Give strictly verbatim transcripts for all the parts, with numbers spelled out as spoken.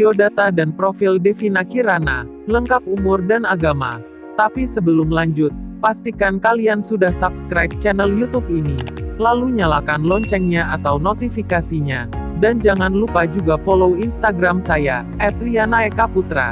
biodata dan profil Devina Kirana, lengkap umur dan agama. Tapi sebelum lanjut, pastikan kalian sudah subscribe channel YouTube ini. Lalu nyalakan loncengnya atau notifikasinya. Dan jangan lupa juga follow Instagram saya, et riana eka putra.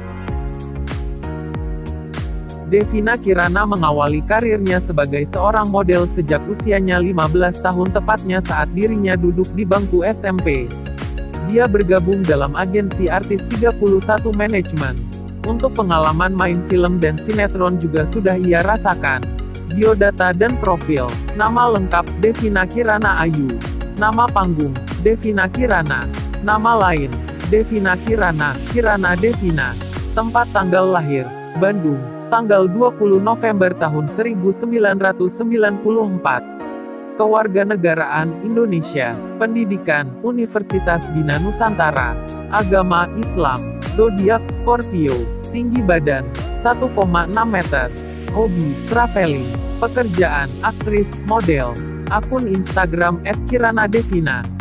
Devina Kirana mengawali karirnya sebagai seorang model sejak usianya lima belas tahun, tepatnya saat dirinya duduk di bangku S M P. Dia bergabung dalam agensi Artis tiga puluh satu Management. Untuk pengalaman main film dan sinetron juga sudah ia rasakan. Biodata dan profil. Nama lengkap, Devina Kirana Ayu. Nama panggung, Devina Kirana. Nama lain, Devina Kirana, Kirana Devina. Tempat tanggal lahir, Bandung, tanggal dua puluh November tahun seribu sembilan ratus sembilan puluh empat. Kewarganegaraan, Indonesia. Pendidikan, Universitas Bina Nusantara. Agama, Islam. Zodiak, Scorpio. Tinggi badan, satu koma enam meter. Hobi, traveling. Pekerjaan, aktris, model. Akun Instagram et kirana devina.